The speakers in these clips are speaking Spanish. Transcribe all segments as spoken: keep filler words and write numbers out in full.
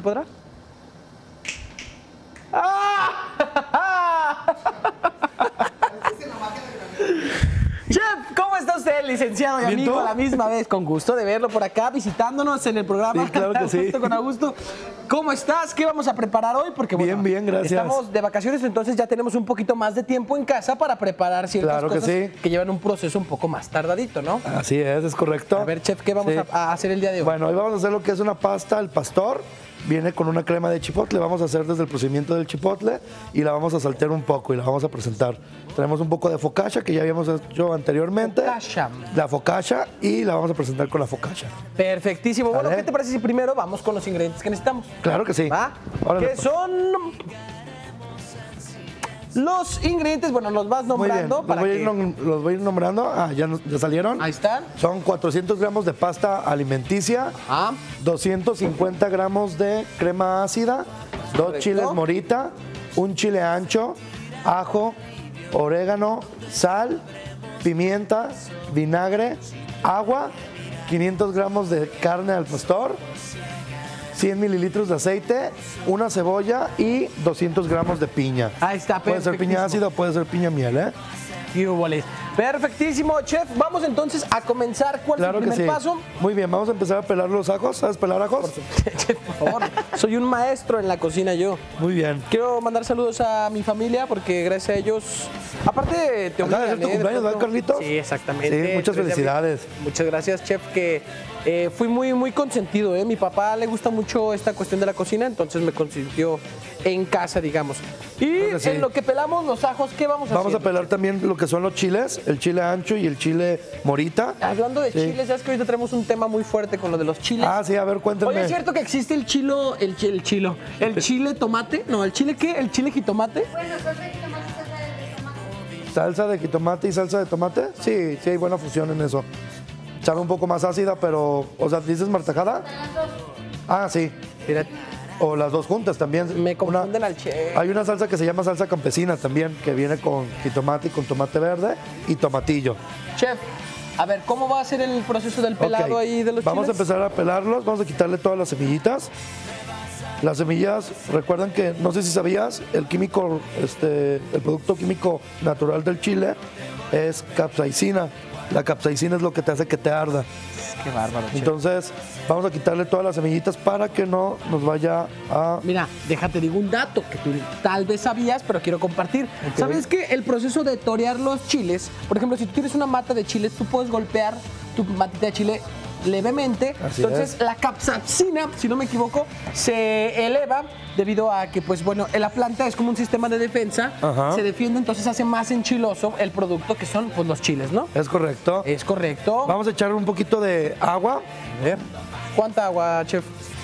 podrá? ¡Ah! Chef, ¿cómo está usted, licenciado y amigo, a la misma vez? Con gusto de verlo por acá, visitándonos en el programa. Sí, claro que sí. Con Augusto. ¿Cómo estás? ¿Qué vamos a preparar hoy? Porque bueno, bien, bien, gracias. Estamos de vacaciones, entonces ya tenemos un poquito más de tiempo en casa para preparar ciertas claro cosas que, sí. que llevan un proceso un poco más tardadito, ¿no? Así es, es correcto. A ver, chef, ¿qué vamos sí. a, a hacer el día de hoy? Bueno, hoy vamos a hacer lo que es una pasta al pastor. Viene con una crema de chipotle, vamos a hacer desde el procedimiento del chipotle y la vamos a saltear un poco y la vamos a presentar. Tenemos un poco de focaccia que ya habíamos hecho anteriormente. Focaccia. La focaccia y la vamos a presentar con la focaccia. Perfectísimo. ¿Vale? Bueno, ¿qué te parece si primero vamos con los ingredientes que necesitamos? Claro que sí. ¿Va? Órale, ¿Qué pues. son? Los ingredientes, bueno, los vas nombrando. Muy bien, para los, voy que... a ir nom- los voy a ir nombrando. Ah, ¿ya, no- ya salieron? Ahí están. Son cuatrocientos gramos de pasta alimenticia. Ah, doscientos cincuenta gramos de crema ácida, dos Correcto. chiles morita, un chile ancho, ajo, orégano, sal, pimienta, vinagre, agua, quinientos gramos de carne al pastor, cien mililitros de aceite, una cebolla y doscientos gramos de piña. ahí está, Puede ser piña ácida o puede ser piña miel, ¿eh? Y huboles. Perfectísimo, chef. Vamos entonces a comenzar. ¿Cuál Claro es que el sí. primer paso? Muy bien, vamos a empezar a pelar los ajos. ¿Sabes pelar ajos? Chef, por favor. Soy un maestro en la cocina yo. Muy bien. Quiero mandar saludos a mi familia porque gracias a ellos, aparte te Acaba de ser tu ¿eh? cumpleaños, ¿verdad, pronto- Carlitos? Sí, exactamente. Sí, muchas tres de abril. felicidades. Muchas gracias, chef, que eh, fui muy, muy consentido. ¿eh? Mi papá le gusta mucho esta cuestión de la cocina, entonces me consintió en casa, digamos. Y Creo que sí. en lo que pelamos los ajos, ¿qué vamos a hacer? Vamos a pelar también lo que son los chiles, el chile ancho y el chile morita. Hablando de Sí. chiles, ya es que ahorita tenemos un tema muy fuerte con lo de los chiles. Ah, sí, a ver, cuéntenme. Oye, ¿es cierto que existe el chilo, el, chi- el chilo, el chile tomate? No, ¿el chile qué? ¿El chile jitomate? Bueno, salsa de tomate, salsa de tomate. ¿Salsa de jitomate y salsa de tomate? Sí, sí, hay buena fusión en eso. Sabe un poco más ácida, pero, o sea, ¿dices martajada? Las dos. Ah, sí. Mira, O las dos juntas también. me Una- confunden al chef. Hay una salsa que se llama salsa campesina también, que viene con jitomate y con tomate verde y tomatillo. Chef, a ver, ¿cómo va a ser el proceso del pelado Ok, ahí de los Vamos chiles? a empezar a pelarlos, vamos a quitarle todas las semillitas. Las semillas, recuerden que, no sé si sabías, el químico, este, el producto químico natural del chile es capsaicina. La capsaicina es lo que te hace que te arda. Qué bárbaro, chef. Entonces, vamos a quitarle todas las semillitas para que no nos vaya a... Mira, déjate digo un dato que tú tal vez sabías, pero quiero compartir. Ok. ¿Sabes que el proceso de torear los chiles, por ejemplo, si tú tienes una mata de chiles, tú puedes golpear tu matita de chile levemente, Así entonces es. la capsaicina, si no me equivoco, se eleva debido a que, pues bueno, la planta es como un sistema de defensa, Ajá. se defiende, entonces hace más enchiloso el producto que son pues los chiles, ¿no? Es correcto. Es correcto. Vamos a echar un poquito de agua A ver. ¿Cuánta agua, chef?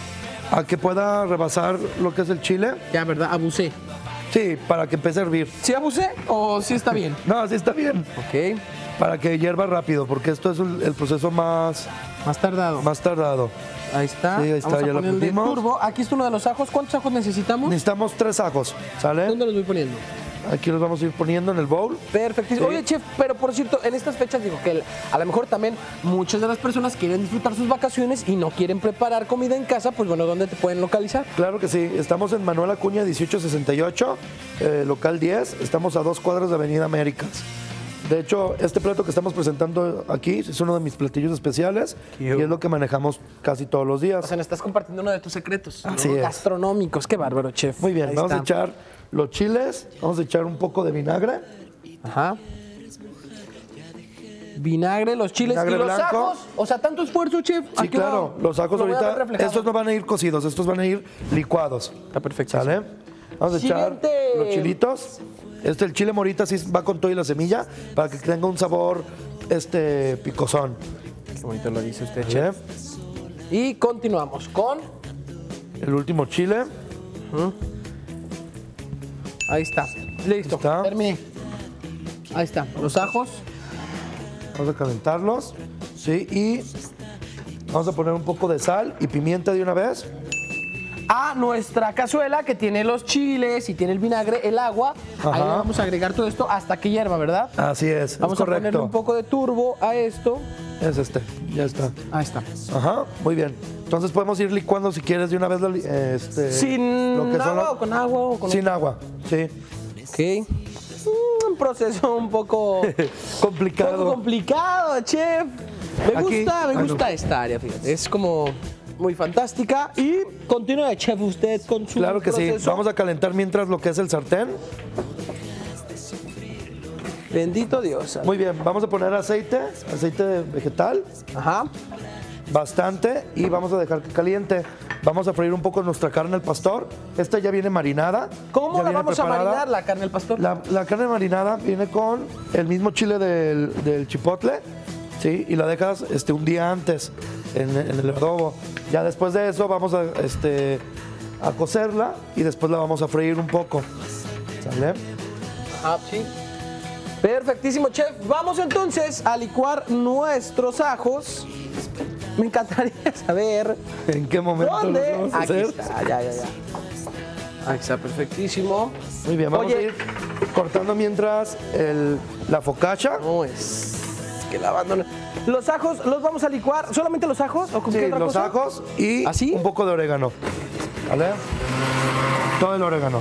a que pueda rebasar lo que es el chile. Ya, ¿verdad? Abusé. Sí, para que empiece a hervir. ¿Sí abusé o sí está bien? No, así está bien. Ok. Para que hierva rápido, porque esto es el el proceso más, Más tardado. más tardado. Ahí está. Sí, ahí está, Vamos a ya lo poner el de pusimos. turbo. Aquí está uno de los ajos. ¿Cuántos ajos necesitamos? Necesitamos tres ajos, ¿sale? ¿Dónde los voy poniendo? Aquí los vamos a ir poniendo en el bowl. Perfectísimo. Sí. Oye, chef, pero por cierto, en estas fechas digo que el- a lo mejor también muchas de las personas quieren disfrutar sus vacaciones y no quieren preparar comida en casa, pues bueno, ¿dónde te pueden localizar? Claro que sí, estamos en Manuel Acuña dieciocho sesenta y ocho, eh, local diez, estamos a dos cuadras de Avenida Américas. De hecho, este plato que estamos presentando aquí es uno de mis platillos especiales y Cute. es lo que manejamos casi todos los días. O sea, nos estás compartiendo uno de tus secretos. Así ¿no? es. Gastronómicos. Qué bárbaro, chef. Muy bien, Ahí vamos a está. echar los chiles, vamos a echar un poco de vinagre. Ajá. Vinagre, los chiles Vinagre y los blanco. ajos. O sea, tanto esfuerzo, chef. Sí, Aquí claro, va- los ajos lo voy a ver ahorita, reflejado. estos no van a ir cocidos, estos van a ir licuados. Está perfecto. ¿Sale? Vamos a echar Siguiente. los chilitos. Este, el chile morita sí va con todo y la semilla para que tenga un sabor este, picosón. Qué bonito lo dice usted, chef. ¿Sale? Y continuamos con... El último chile. Ahí está. Listo. está. Terminé. Ahí está. Los ajos. Vamos a calentarlos. Sí, y vamos a poner un poco de sal y pimienta de una vez. A nuestra cazuela que tiene los chiles y tiene el vinagre, el agua. Ahí Ajá. le vamos a agregar todo esto hasta que hierva, ¿verdad? Así es, Vamos es a ponerle correcto. un poco de turbo a esto. Es este, ya está. Ahí está. Ajá, muy bien. Entonces podemos ir licuando si quieres de una vez la li- este, ¿Sin lo que son agua la- o con agua? O con... Sin agua, sí. Ok. Mm, Un proceso un poco, Complicado. poco complicado, chef. Me Aquí- gusta, me ah, gusta no. esta área, fíjate. Es como muy fantástica. Y continúa, chef, usted con su Claro que sí. proceso. Vamos a calentar mientras lo que es el sartén. Bendito Dios. Muy bien, vamos a poner aceite, aceite vegetal, Ajá. bastante, y vamos a dejar que caliente. Vamos a freír un poco nuestra carne al pastor. Esta ya viene marinada. ¿Cómo ya la viene vamos a preparada. marinar, la carne del pastor? La, la carne marinada viene con el mismo chile del, del chipotle, ¿sí? Y la dejas este, un día antes en, en el adobo. Ya después de eso vamos a, este, a cocerla y después la vamos a freír un poco. ¿Sale? Ah, sí. Perfectísimo, chef. Vamos entonces a licuar nuestros ajos. Me encantaría saber ¿En qué momento dónde. lo vamos a Aquí hacer? está, ya, ya, ya. Aquí está, perfectísimo. Muy bien, vamos Oye. a ir cortando mientras el, la focaccia. No es que la abandona. Los ajos, ¿los vamos a licuar? ¿Solamente los ajos? ¿O con qué Sí, otra los cosa? ajos y ¿Así? un poco de orégano. ¿Vale? Todo el orégano.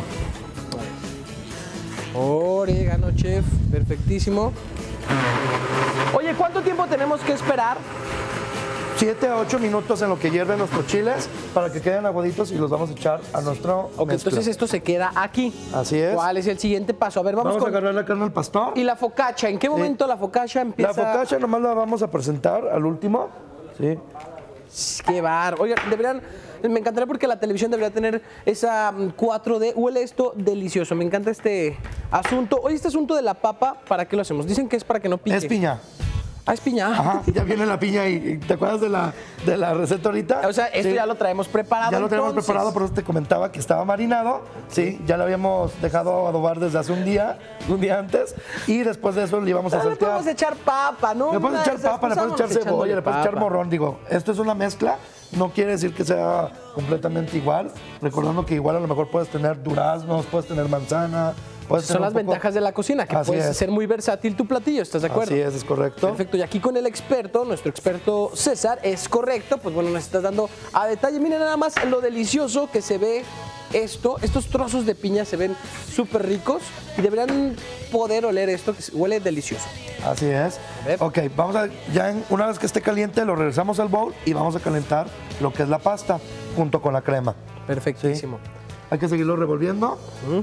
Orégano, chef. Perfectísimo. Oye, ¿cuánto tiempo tenemos que esperar? siete a ocho minutos en lo que hierven nuestros chiles para que queden aguaditos y los vamos a echar a nuestro Ok, mezcla. entonces esto se queda aquí. Así es. ¿Cuál es el siguiente paso? A ver, vamos, Vamos a con... agarrar la carne al pastor. ¿Y la focaccia? ¿En qué momento la focaccia empieza? La focaccia nomás la vamos a presentar al último. Sí. Qué bar. Oigan, deberían, me encantaría porque la televisión debería tener esa mm, cuatro D. Huele esto delicioso. Me encanta este asunto. Oye, este asunto de la papa, ¿para qué lo hacemos? Dicen que es para que no pique. Es piña. Ah, es piña. Ajá, ya viene la piña y, y ¿te acuerdas de la, de la receta ahorita? O sea, esto Sí. ya lo traemos preparado. Ya lo tenemos entonces. preparado, por eso te comentaba que estaba marinado. Sí, ya lo habíamos dejado adobar desde hace un día, un día antes. Y después de eso le íbamos a Pero le saltear. podemos echar papa, ¿no? Le puedes Una echar de esas, papa, le pues puedes echar vámonos cebolla, le puedes echándole echar papa. morrón. Digo, esto es una mezcla, no quiere decir que sea completamente igual. Recordando que igual a lo mejor puedes tener duraznos, puedes tener manzana. Puedes Son tener las un poco- ventajas de la cocina, que Así puedes es. ser muy versátil tu platillo, ¿estás de acuerdo? Así es, es correcto. Perfecto, y aquí con el experto, nuestro experto César, es correcto, pues bueno, nos estás dando a detalle. Miren nada más lo delicioso que se ve esto, estos trozos de piña se ven súper ricos y deberían poder oler esto, que huele delicioso. Así es. A ver. Ok, vamos a, ya en- una vez que esté caliente lo regresamos al bowl y vamos a calentar lo que es la pasta junto con la crema. Perfectísimo. Hay que seguirlo revolviendo.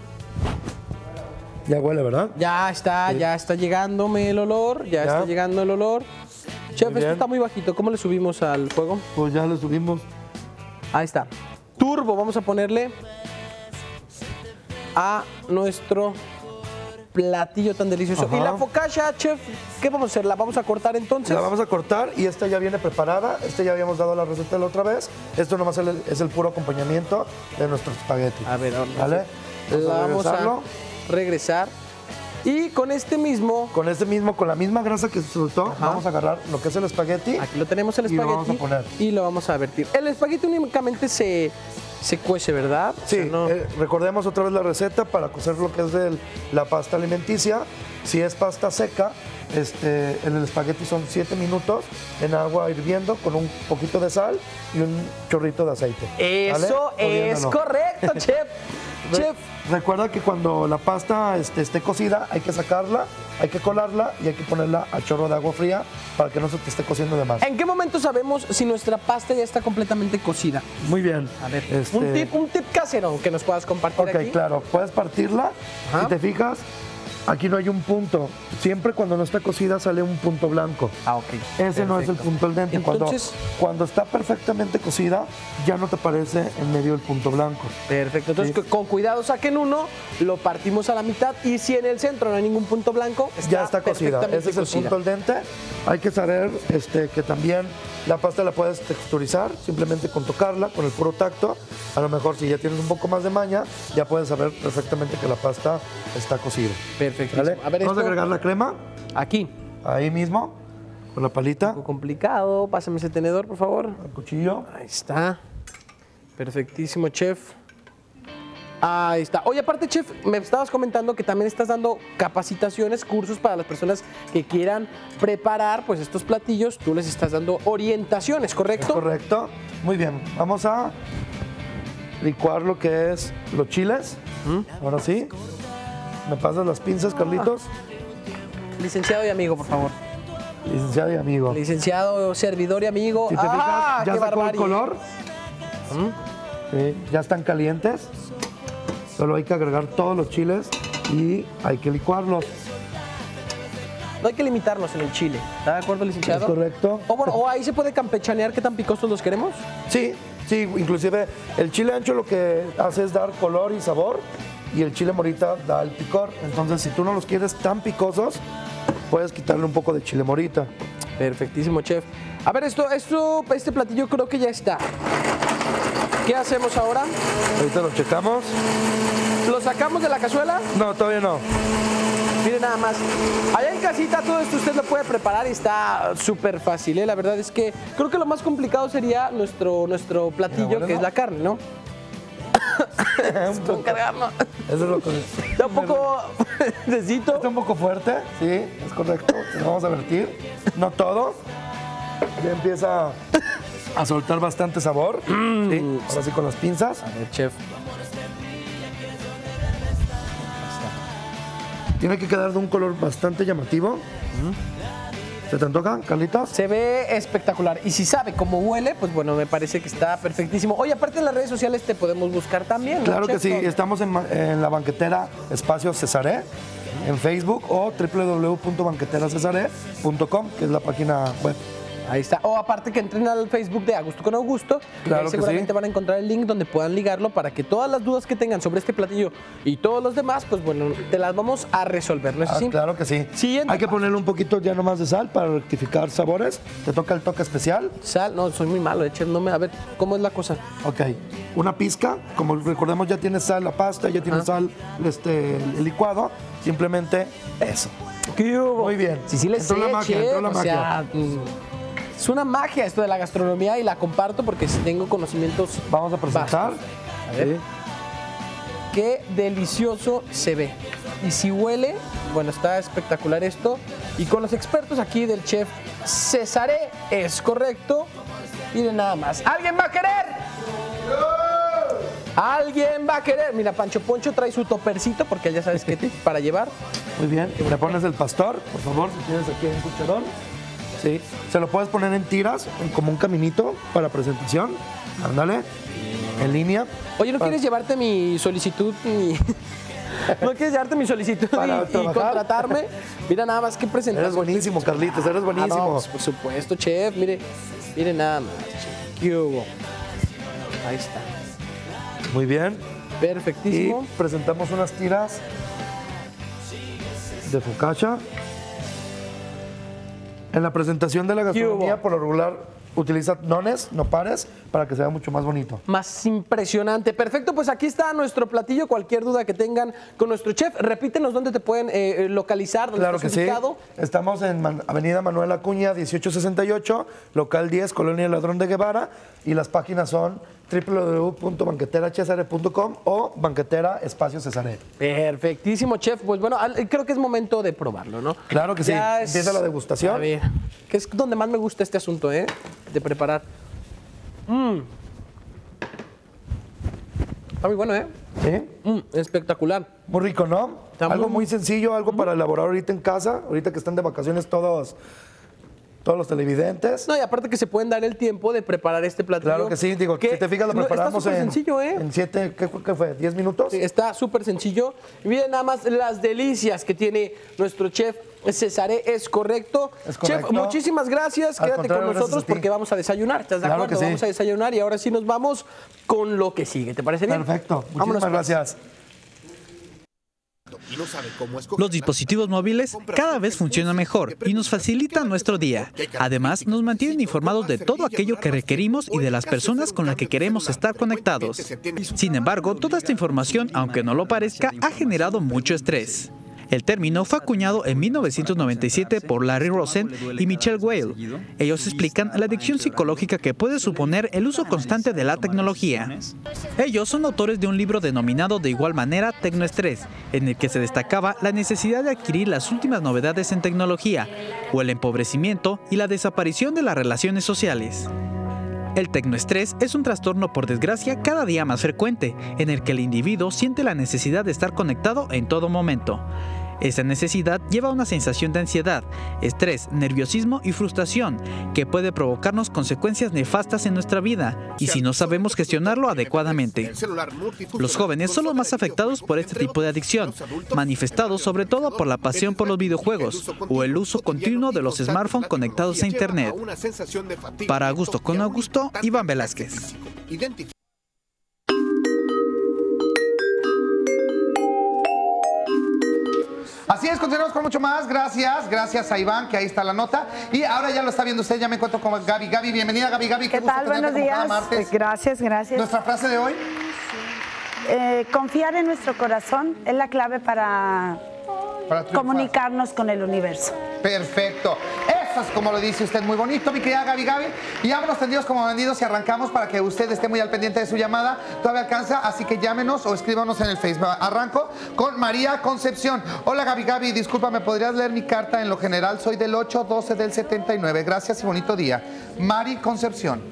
Ya huele, ¿verdad? Ya está, ya está llegándome el olor, ya, Ya. está llegando el olor. Chef, bien. esto está muy bajito, ¿cómo le subimos al fuego? Pues ya le subimos. Ahí está. Turbo, vamos a ponerle a nuestro platillo tan delicioso. Ajá. Y la focaccia, chef, ¿qué vamos a hacer? ¿La vamos a cortar entonces? La vamos a cortar y esta ya viene preparada. Este ya habíamos dado la receta la otra vez. Esto nomás es el, es el puro acompañamiento de nuestro espagueti. A ver, ahora ¿Vale? la vamos regresarlo. a regresar. Y con este mismo, Con este mismo, con la misma grasa que se soltó, Ajá. vamos a agarrar lo que es el espagueti. aquí lo tenemos el Y lo espagueti. vamos a poner. Y lo vamos a vertir. El espagueti únicamente se, se cuece, ¿verdad? O Sí, sea, no- eh, recordemos otra vez la receta para cocer lo que es el- la pasta alimenticia. Si es pasta seca, este, en el espagueti son siete minutos en agua hirviendo con un poquito de sal y un chorrito de aceite. ¿vale? Eso es Odiándolo. correcto, chef. Re- Chef, Recuerda que cuando la pasta este, esté cocida hay que sacarla, hay que colarla y hay que ponerla a chorro de agua fría para que no se te esté cociendo de más. ¿en qué momento sabemos si nuestra pasta ya está completamente cocida? Muy bien. A ver, Este, un, tip, un tip casero que nos puedas compartir Ok, aquí. claro, puedes partirla. Ajá. Si te fijas, aquí no hay un punto. Siempre cuando no está cocida sale un punto blanco. Ah, ok. Ese no es el Perfecto. punto al dente. Entonces- cuando, cuando está perfectamente cocida, ya no te aparece en medio el punto blanco. Perfecto. Entonces, Sí. con cuidado saquen uno, lo partimos a la mitad y si en el centro no hay ningún punto blanco, está Ya está cocida. perfectamente Ese es el cocida. punto al dente. Hay que saber este, que también la pasta la puedes texturizar simplemente con tocarla, con el puro tacto. A lo mejor si ya tienes un poco más de maña, ya puedes saber perfectamente que la pasta está cocida. Perfectísimo. ¿Vale? A ver, Vamos esto, a agregar la crema aquí. ahí mismo, con la palita, Un poco complicado. Pásame ese tenedor, por favor. el cuchillo. Ahí está. Perfectísimo, chef. Ahí está. Oye, aparte, chef, me estabas comentando que también estás dando capacitaciones, cursos para las personas que quieran preparar pues estos platillos. Tú les estás dando orientaciones, ¿correcto? Es correcto. Muy bien. Vamos a licuar lo que es los chiles. ¿Mm? Ahora sí. ¿Me pasas las pinzas, Carlitos? Licenciado y amigo, por favor. Licenciado y amigo. Licenciado, servidor y amigo. Si te fijas, ¡Ah, ya qué sacó el barbarie! color. ¿Mm? Sí, ya están calientes. Solo hay que agregar todos los chiles y hay que licuarlos. No hay que limitarnos en el chile. ¿Está de acuerdo, licenciado? Es correcto. O, bueno, o ahí se puede campechanear qué tan picosos los queremos. Sí, sí, inclusive el chile ancho lo que hace es dar color y sabor y el chile morita da el picor. Entonces, si tú no los quieres tan picosos, puedes quitarle un poco de chile morita. Perfectísimo, chef. A ver, esto, esto, este platillo creo que ya está. ¿Qué hacemos ahora? Ahorita lo checamos. ¿Lo sacamos de la cazuela? No, todavía no. Miren nada más. Allá en casita todo esto usted lo puede preparar y está súper fácil, ¿eh? La verdad es que creo que lo más complicado sería nuestro, nuestro platillo, Mira, que es la carne, ¿no? un poco. Cargarlo. Eso es lo que... Está un poco necesito. Está un poco fuerte, sí, es correcto. Lo vamos a vertir. No todo. Ya empieza a soltar bastante sabor. Mm. Sí, ahora sí con las pinzas. A ver, chef. Tiene que quedar de un color bastante llamativo. ¿Se te antoja, Carlitos? Se ve espectacular. Y si sabe cómo huele, pues bueno, me parece que está perfectísimo. Oye, aparte en las redes sociales te podemos buscar también, ¿no, Claro que chef? sí. Estamos en, en la banquetera Espacio Cesaré en Facebook o w w w punto banquetera cesaré punto com, que es la página web. Ahí está. O aparte que entren al Facebook de A Gusto con Augusto, Claro ahí que seguramente sí. van a encontrar el link donde puedan ligarlo para que todas las dudas que tengan sobre este platillo y todos los demás, pues bueno, te las vamos a resolver, ¿no es Ah, así? claro que sí. Siguiente. Hay que ponerle un poquito ya nomás de sal para rectificar sabores. Te toca el toque especial. Sal, no, soy muy malo, eh, chef, no me, a ver, ¿cómo es la cosa? Ok, una pizca, como recordemos ya tiene sal la pasta, ya tiene Ajá. sal este, el licuado, simplemente eso. ¿Qué hubo? Muy bien. Sí, sí le Entró sé, la magia, chef, entró la o magia. sea, mm, es una magia esto de la gastronomía y la comparto porque sí tengo conocimientos. Vamos a presentar. vastos. A ver. Sí. Qué delicioso se ve. Y si huele, bueno, está espectacular esto. Y con los expertos aquí del chef Cesaré, es correcto. Miren nada más. ¿Alguien va a querer? ¿Alguien va a querer? Mira, Pancho Poncho trae su topercito porque ya sabes que para llevar. Muy bien, le pones el pastor, por favor, si tienes aquí un cucharón. Sí, se lo puedes poner en tiras, como un caminito para presentación. Ándale, en línea. Oye, ¿no Para- quieres llevarte mi solicitud? Mi... ¿No quieres llevarte mi solicitud Para y, y trabajar. contratarme? Mira nada más que presentación. Eres buenísimo, Carlitos, eres Ah, no, buenísimo. pues, por supuesto, chef. Mire, mire nada más, chef. ¿Qué hubo? Ahí está. Muy bien. Y Perfectísimo. presentamos unas tiras de focaccia. En la presentación de la gastronomía, hubo? por lo regular, utiliza nones, no pares, para que sea mucho más bonito. Más impresionante. Perfecto, pues aquí está nuestro platillo. Cualquier duda que tengan con nuestro chef, repítenos dónde te pueden eh, eh, localizar, dónde Claro que estás sí. ubicado. Estamos en Man- Avenida Manuel Acuña, dieciocho sesenta y ocho, local diez, Colonia Ladrón de Guevara. Y las páginas son w w w punto banquetera cesare punto com o banquetera espacio Cesaré. Perfectísimo, chef. Pues bueno, al- creo que es momento de probarlo, ¿no? Claro que sí. Ya es- Empieza la degustación. A ver, que es donde más me gusta este asunto, ¿eh? De preparar. Mmm. Está muy bueno, ¿eh? ¿Sí? Mm, espectacular. Muy rico, ¿no? Está algo muy- muy sencillo, algo para elaborar ahorita en casa, ahorita que están de vacaciones todos, todos los televidentes. No, y aparte que se pueden dar el tiempo de preparar este platillo. Claro que sí, digo, si te fijas lo no, preparamos está súper en, sencillo, ¿eh? en siete, ¿qué, qué fue? ¿diez minutos? Sí, está súper sencillo. Y miren nada más las delicias que tiene nuestro chef Cesaré, es correcto. Es correcto. Chef, muchísimas gracias. Al Quédate contrario, con gracias nosotros a ti. porque vamos a desayunar. ¿Estás de Claro acuerdo? que sí. Vamos a desayunar y ahora sí nos vamos con lo que sigue. ¿Te parece bien? Perfecto, Vámonos, muchísimas pues. gracias. Los dispositivos móviles cada vez funcionan mejor y nos facilitan nuestro día. Además, nos mantienen informados de todo aquello que requerimos y de las personas con las que queremos estar conectados. Sin embargo, toda esta información, aunque no lo parezca, ha generado mucho estrés. El término fue acuñado en mil novecientos noventa y siete por Larry Rosen y Michelle Weil. Ellos explican la adicción psicológica que puede suponer el uso constante de la tecnología. Ellos son autores de un libro denominado de igual manera Tecnoestrés, en el que se destacaba la necesidad de adquirir las últimas novedades en tecnología, o el empobrecimiento y la desaparición de las relaciones sociales. El tecnoestrés es un trastorno por desgracia cada día más frecuente, en el que el individuo siente la necesidad de estar conectado en todo momento. Esa necesidad lleva a una sensación de ansiedad, estrés, nerviosismo y frustración, que puede provocarnos consecuencias nefastas en nuestra vida, y si no sabemos gestionarlo adecuadamente. Los jóvenes son los más afectados por este tipo de adicción, manifestados sobre todo por la pasión por los videojuegos o el uso continuo de los smartphones conectados a Internet. Para Augusto con Augusto, Iván Velázquez. Así es, continuamos con mucho más. Gracias, gracias a Iván, que ahí está la nota. Y ahora ya lo está viendo usted, ya me encuentro con Gaby. Gaby, bienvenida, Gaby. Gaby, ¿qué tal? Buenos días. Gracias, gracias. ¿Nuestra frase de hoy? Eh, confiar en nuestro corazón es la clave para, para comunicarnos con el universo. Perfecto. Eso es como lo dice usted, muy bonito, mi querida Gaby Gaby. Y vámonos tendidos como vendidos y arrancamos para que usted esté muy al pendiente de su llamada. Todavía alcanza, así que llámenos o escríbanos en el Facebook. Arranco con María Concepción. Hola Gaby Gaby, disculpa, ¿me podrías leer mi carta? En lo general soy del ocho doce del setenta y nueve. Gracias y bonito día. Mari Concepción.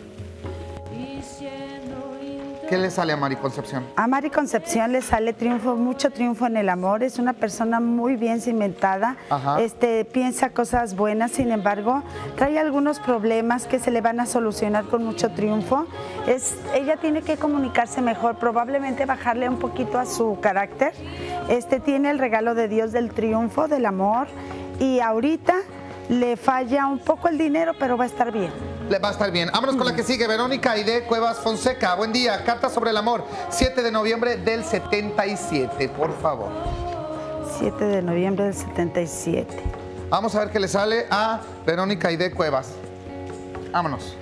¿Qué le sale a Mari Concepción? A Mari Concepción le sale triunfo, mucho triunfo en el amor. Es una persona muy bien cimentada. Este, piensa cosas buenas, sin embargo, trae algunos problemas que se le van a solucionar con mucho triunfo. Es, ella tiene que comunicarse mejor, probablemente bajarle un poquito a su carácter. Este, tiene el regalo de Dios del triunfo, del amor, y ahorita le falla un poco el dinero, pero va a estar bien. Le va a estar bien. Vámonos con la que sigue, Verónica Aide Cuevas Fonseca. Buen día, carta sobre el amor, siete de noviembre del setenta y siete, por favor. siete de noviembre del setenta y siete. Vamos a ver qué le sale a Verónica Aide Cuevas. Vámonos.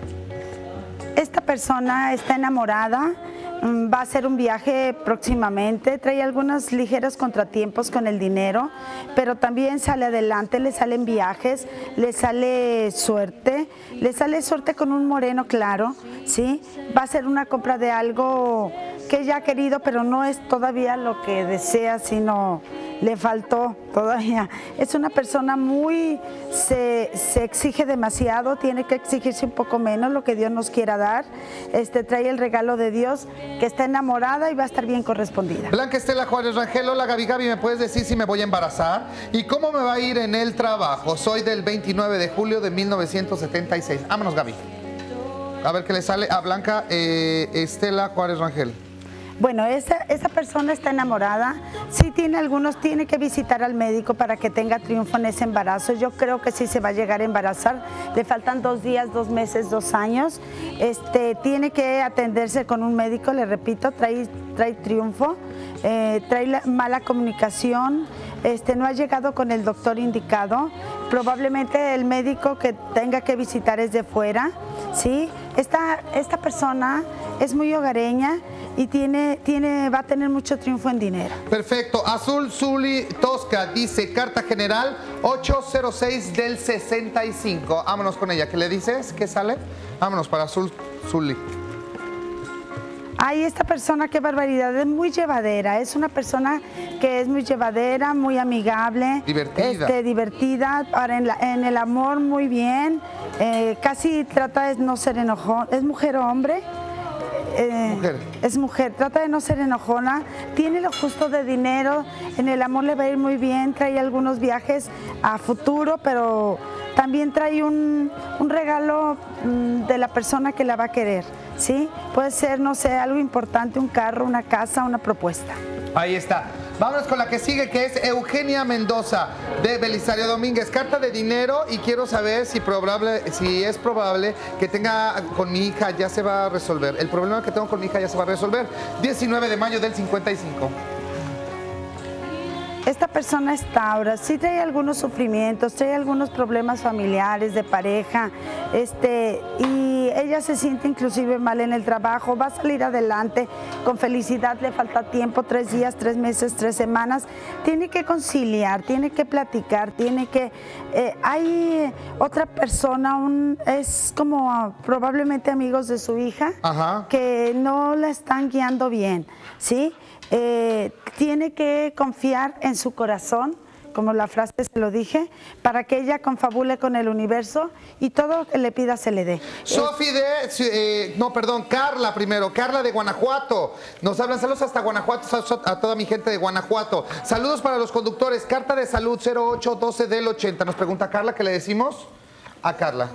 Esta persona está enamorada, va a hacer un viaje próximamente, trae algunos ligeros contratiempos con el dinero, pero también sale adelante, le salen viajes, le sale suerte, le sale suerte con un moreno claro, ¿sí? Va a hacer una compra de algo que ella ha querido, pero no es todavía lo que desea, sino le faltó todavía. Es una persona muy, se, se exige demasiado, tiene que exigirse un poco menos lo que Dios nos quiera dar. Este, trae el regalo de Dios, que está enamorada y va a estar bien correspondida. Blanca Estela Juárez Rangel. Hola Gaby Gaby, ¿me puedes decir si me voy a embarazar? ¿Y cómo me va a ir en el trabajo? Soy del veintinueve de julio de mil novecientos setenta y seis. Vámonos, Gaby. A ver qué le sale a Blanca eh, Estela Juárez Rangel. Bueno, esa, esa persona está enamorada, sí tiene algunos, tiene que visitar al médico para que tenga triunfo en ese embarazo. Yo creo que sí se va a llegar a embarazar, le faltan dos días, dos meses, dos años. Este, tiene que atenderse con un médico, le repito, trae, trae triunfo, eh, trae la, mala comunicación, este, no ha llegado con el doctor indicado, probablemente el médico que tenga que visitar es de fuera, ¿sí? Esta, esta persona es muy hogareña y tiene, tiene, va a tener mucho triunfo en dinero. Perfecto. Azul Zuli Tosca dice, carta general ocho cero seis del sesenta y cinco. Vámonos con ella. ¿Qué le dices? ¿Qué sale? Vámonos para Azul Zuli. Ay, esta persona, qué barbaridad, es muy llevadera, es una persona que es muy llevadera, muy amigable. Divertida. Este, divertida, ahora en, la, en el amor muy bien, eh, casi trata de no ser enojón, ¿es mujer o hombre? Eh, mujer. Es mujer, trata de no ser enojona, tiene lo justo de dinero, en el amor le va a ir muy bien, trae algunos viajes a futuro, pero también trae un, un regalo mmm, de la persona que la va a querer, ¿sí? Puede ser, no sé, algo importante, un carro, una casa, una propuesta. Ahí está. Vámonos con la que sigue, que es Eugenia Mendoza, de Belisario Domínguez. Carta de dinero, y quiero saber si, probable, si es probable que tenga con mi hija, ya se va a resolver. El problema que tengo con mi hija ya se va a resolver. diecinueve de mayo del cincuenta y cinco. Esta persona es Tauro, sí trae algunos sufrimientos, trae algunos problemas familiares, de pareja, este, y ella se siente inclusive mal en el trabajo, va a salir adelante con felicidad, le falta tiempo, tres días, tres meses, tres semanas, tiene que conciliar, tiene que platicar, tiene que, eh, hay otra persona, un, es como uh, probablemente amigos de su hija, Ajá. que no la están guiando bien, ¿sí? Eh, tiene que confiar en su corazón, como la frase se lo dije, para que ella confabule con el universo y todo lo que le pida se le dé. Sofi de, eh, no, perdón, Carla primero, Carla de Guanajuato. Nos hablan, saludos hasta Guanajuato, a toda mi gente de Guanajuato. Saludos para los conductores, carta de salud cero ocho doce del ochenta. Nos pregunta Carla, ¿qué le decimos? A Carla.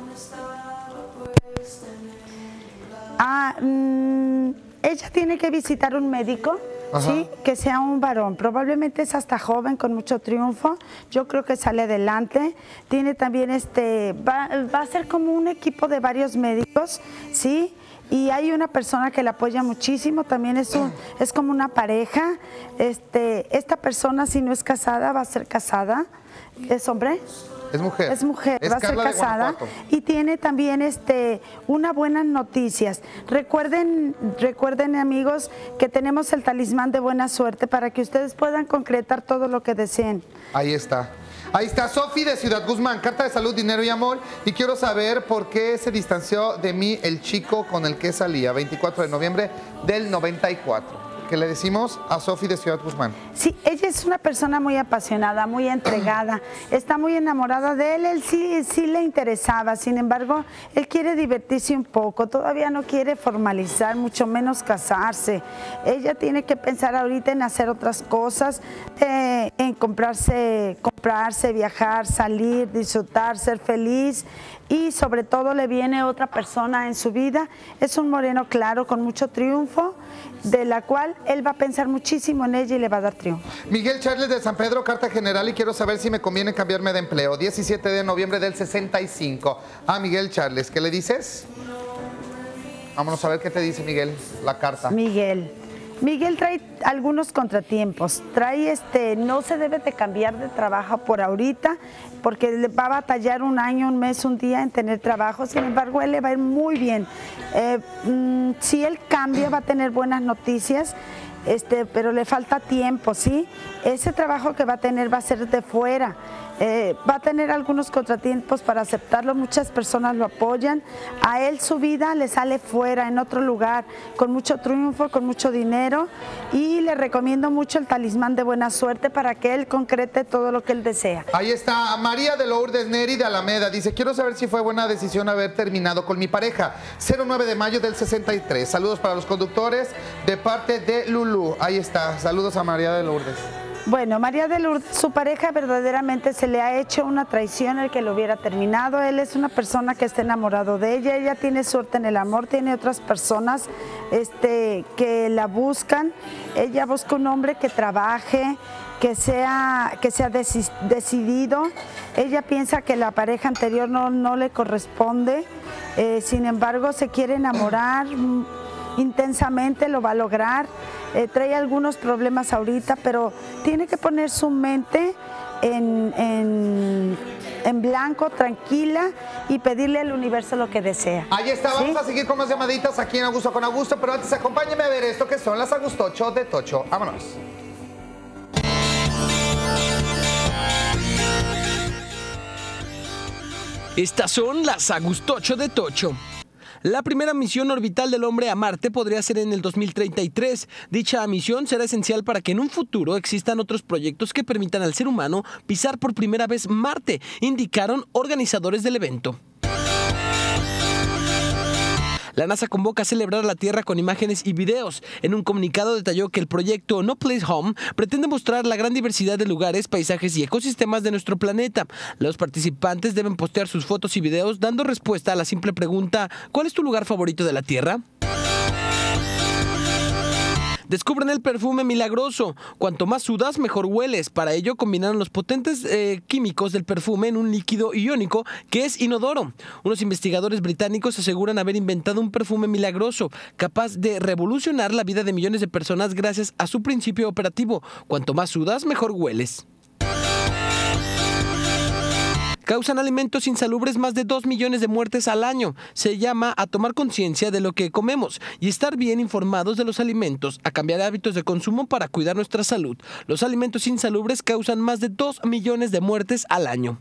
Ah, mmm, ella tiene que visitar un médico. Ajá. Sí, que sea un varón, probablemente es hasta joven con mucho triunfo, yo creo que sale adelante, tiene también este, va, va a ser como un equipo de varios médicos, sí, y hay una persona que la apoya muchísimo, también es un, es como una pareja, este, esta persona si no es casada va a ser casada, ¿es hombre? Es mujer. Es mujer, es va a ser Carla de casada Guanajuato. y tiene también este una buenas noticias. Recuerden, recuerden amigos, que tenemos el talismán de buena suerte para que ustedes puedan concretar todo lo que deseen. Ahí está. Ahí está Sofi de Ciudad Guzmán, carta de salud, dinero y amor. Y quiero saber por qué se distanció de mí el chico con el que salía, veinticuatro de noviembre del noventa y cuatro. ¿Qué le decimos a Sofi de Ciudad Guzmán? Sí, ella es una persona muy apasionada, muy entregada, está muy enamorada de él, él sí, sí le interesaba, sin embargo, él quiere divertirse un poco, todavía no quiere formalizar, mucho menos casarse. Ella tiene que pensar ahorita en hacer otras cosas, eh, en comprarse, comprarse, viajar, salir, disfrutar, ser feliz. Y sobre todo le viene otra persona en su vida, es un moreno claro con mucho triunfo, de la cual él va a pensar muchísimo en ella y le va a dar triunfo. Miguel Charles de San Pedro, carta general, y quiero saber si me conviene cambiarme de empleo. diecisiete de noviembre del sesenta y cinco. Ah, Miguel Charles, ¿qué le dices? Vámonos a ver qué te dice Miguel, la carta. Miguel. Miguel trae algunos contratiempos, trae este, no se debe de cambiar de trabajo por ahorita, porque le va a batallar un año, un mes, un día en tener trabajo, sin embargo él le va a ir muy bien. Eh, mmm, si él cambia va a tener buenas noticias, este, pero le falta tiempo, ¿sí? Ese trabajo que va a tener va a ser de fuera. Eh, va a tener algunos contratiempos para aceptarlo, muchas personas lo apoyan, a él su vida le sale fuera, en otro lugar, con mucho triunfo, con mucho dinero, y le recomiendo mucho el talismán de buena suerte para que él concrete todo lo que él desea. Ahí está María de Lourdes Neri de Alameda, dice, quiero saber si fue buena decisión haber terminado con mi pareja, cero nueve de mayo del sesenta y tres, saludos para los conductores de parte de Lulú, ahí está, saludos a María de Lourdes. Bueno, María de Lourdes, su pareja verdaderamente se le ha hecho una traición el que lo hubiera terminado. Él es una persona que está enamorado de ella, ella tiene suerte en el amor, tiene otras personas este, que la buscan. Ella busca un hombre que trabaje, que sea, que sea deci- decidido. Ella piensa que la pareja anterior no, no le corresponde, eh, sin embargo se quiere enamorar intensamente, lo va a lograr. Eh, trae algunos problemas ahorita, pero tiene que poner su mente en, en, en blanco, tranquila, y pedirle al universo lo que desea. Ahí está, ¿Sí? vamos a seguir con más llamaditas aquí en Augusto con Augusto, pero antes acompáñeme a ver esto que son las Agustocho de Tocho. Vámonos. Estas son las Agustocho de Tocho. La primera misión orbital del hombre a Marte podría ser en el dos mil treinta y tres. Dicha misión será esencial para que en un futuro existan otros proyectos que permitan al ser humano pisar por primera vez Marte, indicaron organizadores del evento. La NASA convoca a celebrar la Tierra con imágenes y videos. En un comunicado detalló que el proyecto No Place Home pretende mostrar la gran diversidad de lugares, paisajes y ecosistemas de nuestro planeta. Los participantes deben postear sus fotos y videos dando respuesta a la simple pregunta ¿cuál es tu lugar favorito de la Tierra? Descubren el perfume milagroso. Cuanto más sudas, mejor hueles. Para ello, combinaron los potentes eh, químicos del perfume en un líquido iónico que es inodoro. Unos investigadores británicos aseguran haber inventado un perfume milagroso, capaz de revolucionar la vida de millones de personas gracias a su principio operativo. Cuanto más sudas, mejor hueles. causan alimentos insalubres más de dos millones de muertes al año. Se llama a tomar conciencia de lo que comemos y estar bien informados de los alimentos, a cambiar hábitos de consumo para cuidar nuestra salud. Los alimentos insalubres causan más de dos millones de muertes al año.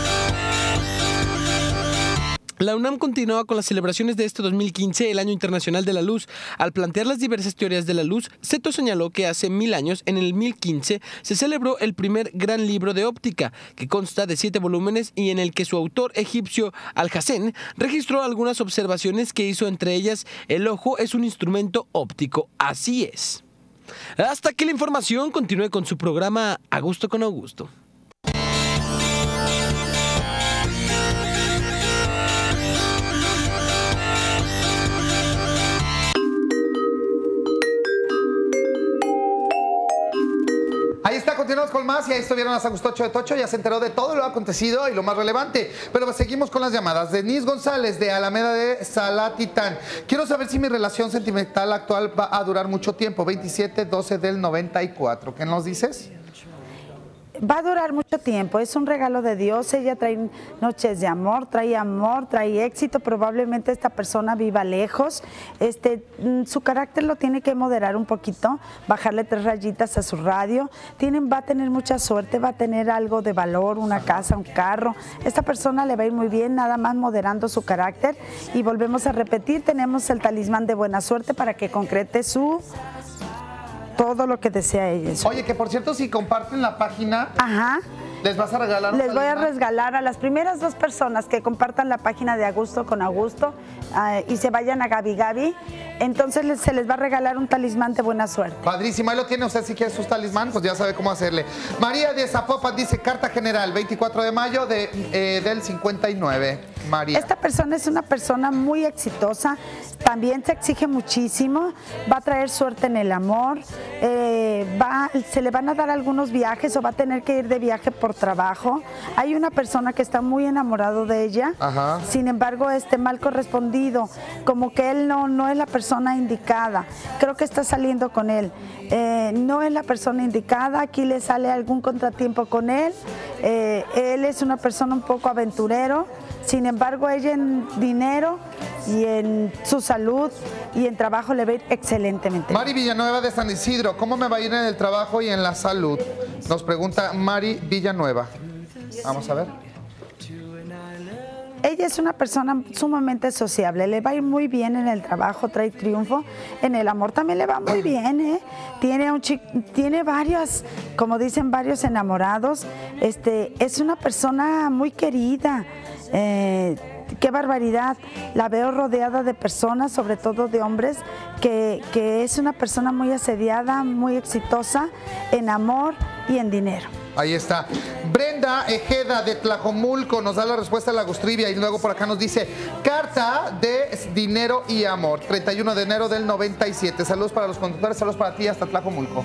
La UNAM continúa con las celebraciones de este dos mil quince, el Año Internacional de la Luz. Al plantear las diversas teorías de la luz, Seto señaló que hace mil años, en el mil quince, se celebró el primer gran libro de óptica, que consta de siete volúmenes y en el que su autor egipcio Alhazen registró algunas observaciones que hizo, entre ellas, el ojo es un instrumento óptico. Así es. Hasta aquí la información. Continúe con su programa A Gusto con Augusto. Ahí está, continuamos con más y ahí estuvieron las Agustocho de Tocho, ya se enteró de todo lo acontecido y lo más relevante. Pero seguimos con las llamadas. Denise González de Alameda de Salatitán. Quiero saber si mi relación sentimental actual va a durar mucho tiempo. veintisiete doce del noventa y cuatro. ¿Qué nos dices? Va a durar mucho tiempo, es un regalo de Dios. Ella trae noches de amor, trae amor, trae éxito. Probablemente esta persona viva lejos. Este, su carácter lo tiene que moderar un poquito, bajarle tres rayitas a su radio. Tienen, va a tener mucha suerte, va a tener algo de valor, una casa, un carro. Esta persona le va a ir muy bien, nada más moderando su carácter. Y volvemos a repetir, tenemos el talismán de buena suerte para que concrete su... todo lo que desea ella. Oye, que por cierto, si comparten la página, ajá, les vas a regalar un Les voy a talismán. regalar a las primeras dos personas que compartan la página de A Gusto con Augusto uh, y se vayan a Gabi Gabi, entonces les, se les va a regalar un talismán de buena suerte. Padrísimo, ahí lo tiene usted. Si quiere sus talismán, pues ya sabe cómo hacerle. María de Zapopan dice, carta general, veinticuatro de mayo de, eh, del cincuenta y nueve. María. Esta persona es una persona muy exitosa, también se exige muchísimo, va a traer suerte en el amor, eh, va, se le van a dar algunos viajes o va a tener que ir de viaje por trabajo. Hay una persona que está muy enamorado de ella, ajá, sin embargo este mal correspondido, como que él no, no es la persona indicada, creo que está saliendo con él, eh, no es la persona indicada, aquí le sale algún contratiempo con él, eh, él es una persona un poco aventurero. Sin embargo, ella en dinero y en su salud y en trabajo le va a ir excelentemente. Mari Villanueva de San Isidro, ¿cómo me va a ir en el trabajo y en la salud? Nos pregunta Mari Villanueva. Vamos a ver. Ella es una persona sumamente sociable, le va a ir muy bien en el trabajo, trae triunfo, en el amor también le va muy bien, ¿eh? Tiene, un tiene varios, como dicen, varios enamorados, este, es una persona muy querida, eh, qué barbaridad, la veo rodeada de personas, sobre todo de hombres, que, que es una persona muy asediada, muy exitosa en amor y en dinero. Ahí está. Brenda Ejeda de Tlajomulco nos da la respuesta a la Gustrivia y luego por acá nos dice, carta de dinero y amor, treinta y uno de enero del noventa y siete. Saludos para los conductores, saludos para ti hasta Tlajomulco.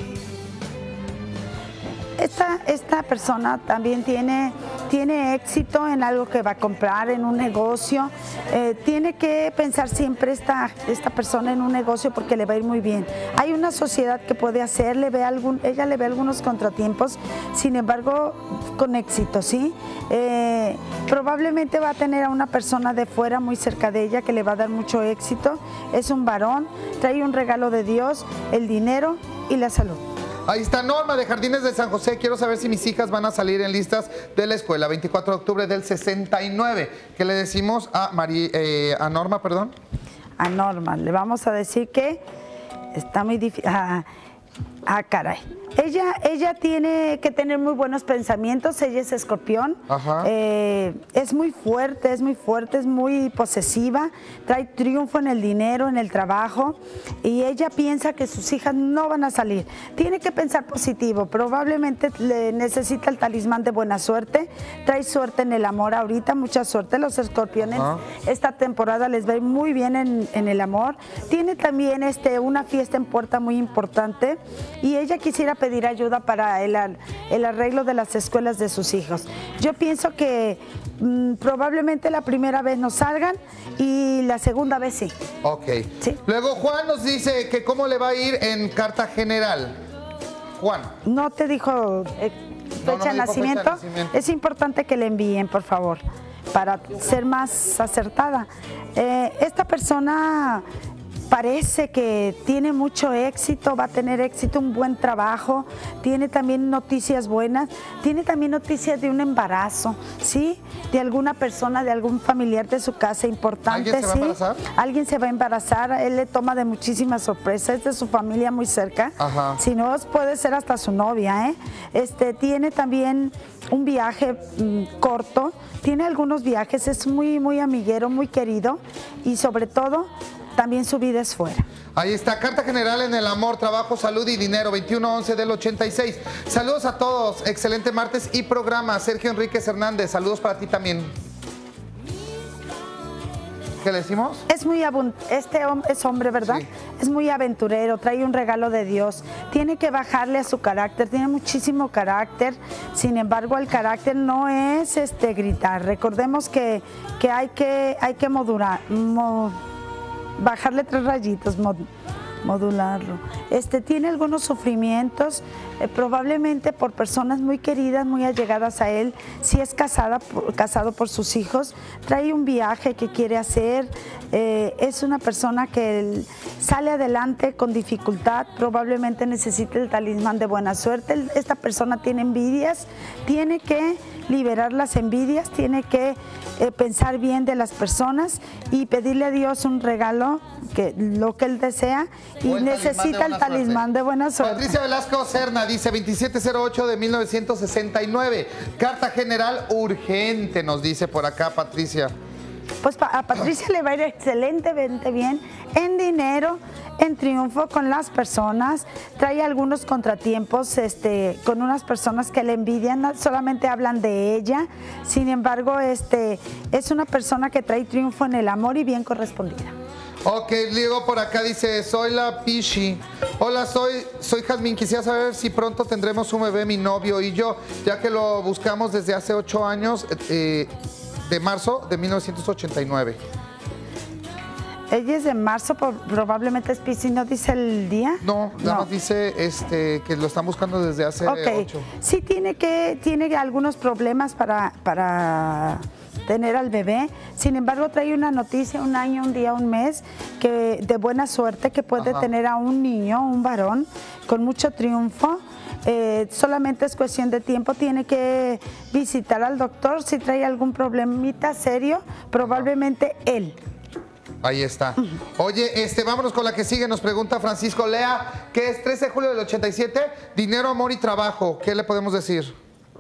Esta, esta persona también tiene, tiene éxito en algo que va a comprar, en un negocio. Eh, tiene que pensar siempre esta, esta persona en un negocio porque le va a ir muy bien. Hay una sociedad que puede hacer, le ve algún, ella le ve algunos contratiempos, sin embargo, con éxito, ¿sí? Eh, probablemente va a tener a una persona de fuera muy cerca de ella que le va a dar mucho éxito. Es un varón, trae un regalo de Dios, el dinero y la salud. Ahí está Norma de Jardines de San José. Quiero saber si mis hijas van a salir en listas de la escuela. veinticuatro de octubre del sesenta y nueve. ¿Qué le decimos a, Mari, eh, a Norma, perdón? A Norma. Le vamos a decir que está muy difícil. Ah, ah, caray. Ella, ella tiene que tener muy buenos pensamientos, ella es escorpión, eh, es muy fuerte, es muy fuerte, es muy posesiva, trae triunfo en el dinero, en el trabajo y ella piensa que sus hijas no van a salir. Tiene que pensar positivo, probablemente le necesita el talismán de buena suerte, trae suerte en el amor ahorita, mucha suerte, los escorpiones, ajá, esta temporada les va a ir muy bien en, en el amor. Tiene también este, una fiesta en puerta muy importante y ella quisiera pedir ayuda para el, el arreglo de las escuelas de sus hijos. Yo pienso que mmm, probablemente la primera vez no salgan y la segunda vez sí. Ok. ¿Sí? Luego Juan nos dice que cómo le va a ir en carta general. Juan. No te dijo... Eh, No, no fecha, me de dijo fecha de nacimiento, nacimiento. es importante que le envíen, por favor, para ser más acertada. Eh, esta persona parece que tiene mucho éxito, va a tener éxito, un buen trabajo, tiene también noticias buenas, tiene también noticias de un embarazo, ¿sí? De alguna persona, de algún familiar de su casa importante, ¿Alguien se va a ¿sí? embarazar? Alguien se va a embarazar, él le toma de muchísimas sorpresas, es de su familia muy cerca, Ajá. si no puede ser hasta su novia, ¿eh? Este, tiene también un viaje mm, corto, tiene algunos viajes, es muy, muy amiguero, muy querido y sobre todo también su vida es fuera. Ahí está, carta general en el amor, trabajo, salud y dinero, veintiuno once del ochenta y seis. Saludos a todos, excelente martes y programa. Sergio Enríquez Hernández, saludos para ti también. ¿Qué le decimos? Es muy abun- este hom- es hombre, ¿verdad? Sí. Es muy aventurero, trae un regalo de Dios. Tiene que bajarle a su carácter, tiene muchísimo carácter. Sin embargo, el carácter no es este gritar. Recordemos que, que hay que hay que modular, mo- bajarle tres rayitos, mod- modularlo. Este tiene algunos sufrimientos, eh, probablemente por personas muy queridas, muy allegadas a él. Si es casada, por- casado por sus hijos, trae un viaje que quiere hacer. eh, es una persona que él sale adelante con dificultad, probablemente necesite el talismán de buena suerte. El- Esta persona tiene envidias, tiene que liberar las envidias, tiene que eh, pensar bien de las personas y pedirle a Dios un regalo, que lo que él desea, y O el necesita el talismán de buena suerte. Patricia Velasco Serna dice veintisiete cero ocho de mil novecientos sesenta y nueve. Carta general urgente, nos dice por acá Patricia. Pues pa- a Patricia le va a ir excelentemente bien en dinero, en triunfo con las personas. Trae algunos contratiempos este, con unas personas que le envidian, no- solamente hablan de ella. Sin embargo, este, es una persona que trae triunfo en el amor y bien correspondida. Ok, Diego por acá dice, soy la Pichi. Hola, soy, soy Jazmín. Quisiera saber si pronto tendremos un bebé, mi novio y yo, ya que lo buscamos desde hace ocho años, eh, de marzo de mil novecientos ochenta y nueve. Ella es de marzo, por- probablemente es Piscis, ¿no dice el día? No, nada más dice este, que lo están buscando desde hace Ok, ocho. sí tiene que tiene algunos problemas para, para tener al bebé. Sin embargo, trae una noticia, un año, un día, un mes, que de buena suerte, que puede Ajá. tener a un niño, un varón, con mucho triunfo. Eh, solamente es cuestión de tiempo, tiene que visitar al doctor. Si trae algún problemita serio, probablemente él. Ahí está. Oye, este, vámonos con la que sigue. Nos pregunta Francisco Lea, que es trece de julio del ochenta y siete, dinero, amor y trabajo. ¿Qué le podemos decir?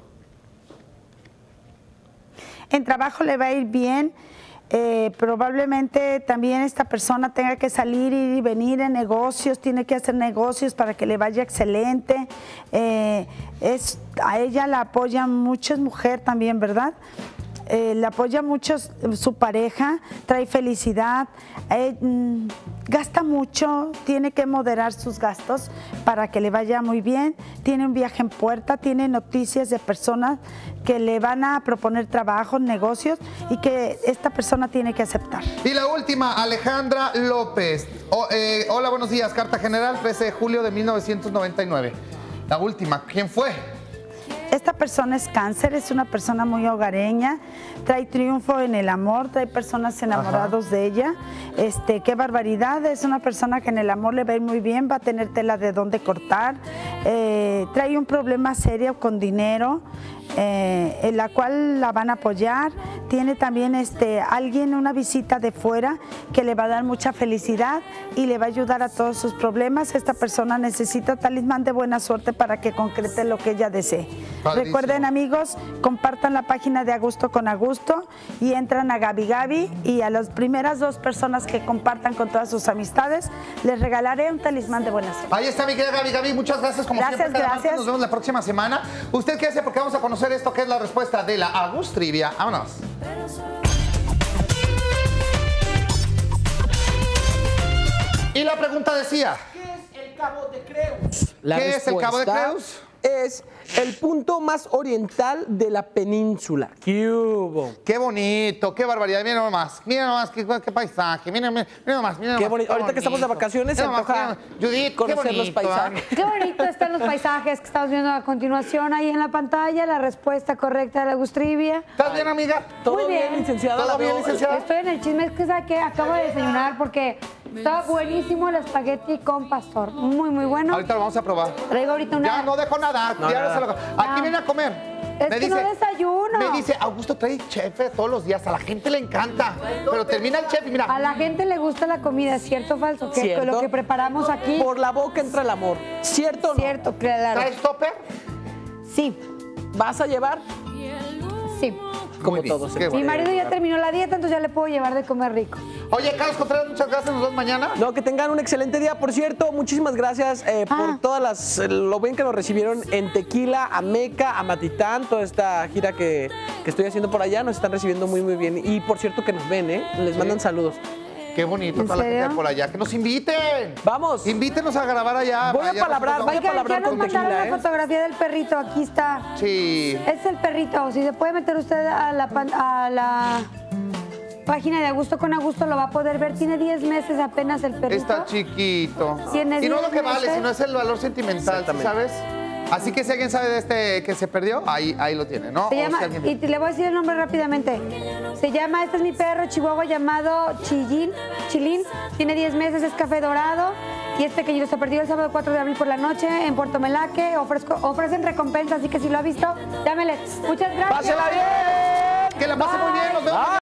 En trabajo le va a ir bien. Eh, probablemente también esta persona tenga que salir ir y venir en negocios, tiene que hacer negocios para que le vaya excelente. Eh, es, a ella la apoya mucho, es mujer también, ¿verdad? Eh, le apoya mucho su pareja, trae felicidad, eh, mm, gasta mucho, tiene que moderar sus gastos para que le vaya muy bien, tiene un viaje en puerta, tiene noticias de personas que le van a proponer trabajo, negocios y que esta persona tiene que aceptar. Y la última, Alejandra López. O- eh, hola, buenos días. Carta general, trece de julio de mil novecientos noventa y nueve. La última, ¿quién fue? Esta persona es cáncer, es una persona muy hogareña, trae triunfo en el amor, trae personas enamorados de ella. Este, qué barbaridad, es una persona que en el amor le va a ir muy bien, va a tener tela de dónde cortar, eh, trae un problema serio con dinero, eh, en la cual la van a apoyar. Tiene también este, alguien, una visita de fuera que le va a dar mucha felicidad y le va a ayudar a todos sus problemas. Esta persona necesita talismán de buena suerte para que concrete lo que ella desee. Padrísimo. Recuerden, amigos, compartan la página de A Gusto con A Gusto y entran a Gabi Gabi, y a las primeras dos personas que compartan con todas sus amistades les regalaré un talismán de buena suerte. Ahí está mi querida Gaby. Gaby, muchas gracias como Gracias, siempre. cada gracias. martes. Nos vemos la próxima semana. ¿Usted qué hace? Porque vamos a conocer esto que es la respuesta de la Agus Trivia. Vámonos. Y la pregunta decía, ¿Qué es el cabo de Creus? La ¿qué es el cabo de respuesta Creus? es el punto más oriental de la península. ¿Qué hubo? Qué bonito, qué barbaridad. Miren nomás, miren nomás, qué, qué paisaje. Miren, miren, miren nomás, miren Qué nomás, bonito. Ahorita que estamos de vacaciones, se Miren nomás, antoja miren nomás. Judith, conocer qué bonito, los paisajes. ¿eh? Qué bonito están los paisajes que estamos viendo a continuación ahí en la pantalla. La respuesta correcta de la Gustrivia. ¿Estás bien, amiga? ¿Todo Muy bien, bien. licenciada? ¿Todo La bien, veo- licenciada? Estoy en el chisme, es que ¿sabe qué? Acabo de desayunar porque estaba buenísimo el espagueti con pastor. Muy, muy bueno. Ahorita lo vamos a probar. Traigo ahorita una... Ya no dejo nada. No, ya nada. se lo- Aquí No. viene a comer. Es que no desayuno. Me dice, Augusto trae chef todos los días. A la gente le encanta. Pero termina el chef y mira. A la gente le gusta la comida, ¿cierto o falso? Que ¿Cierto? lo que preparamos aquí. Por la boca entra el amor. ¿Cierto o no? Cierto, claro. ¿Traes topper? Sí, ¿Vas a llevar? sí. Como Muy bien, todos. qué ¿eh? Mi bueno. marido ya terminó la dieta, entonces ya le puedo llevar de comer rico. Oye, Carlos Contreras, muchas gracias. Nos vemos mañana. No, que tengan un excelente día. Por cierto, muchísimas gracias eh, por Ah. todas las, eh, lo bien que nos recibieron en Tequila, a Meca, a Matitán, toda esta gira que, que estoy haciendo por allá. Nos están recibiendo muy, muy bien. Y por cierto que nos ven, ¿eh? Les mandan saludos. Qué bonito ¿En toda la gente serio? de por allá. Que nos inviten. Vamos. Invítenos a grabar allá. Voy a Allá palabrar, nosotros voy a vamos- Oigan, palabrar ya nos con mandaron Tequila, la ¿eh? fotografía del perrito, aquí está. Sí. Es el perrito, si se puede meter usted a la, pan- a la página de Augusto con Augusto lo va a poder ver. Tiene diez meses apenas el perrito. Está chiquito. Tiene Y no es lo diez que vale, meses. sino es el valor sentimental, ¿sí ¿sabes? Así que si alguien sabe de este que se perdió, ahí, ahí lo tiene, ¿no? Se O llama, si alguien- y te- le voy a decir el nombre rápidamente. Se llama, este es mi perro chihuahua llamado Chillín, Chilín. Tiene diez meses, es café dorado y es pequeñito. Se perdió el sábado cuatro de abril por la noche en Puerto Melaque. Ofrezco, ofrecen recompensa, así que si lo ha visto, llámele. Muchas gracias. ¡Pásela bien! Que la pase muy bien, nos vemos. Bye.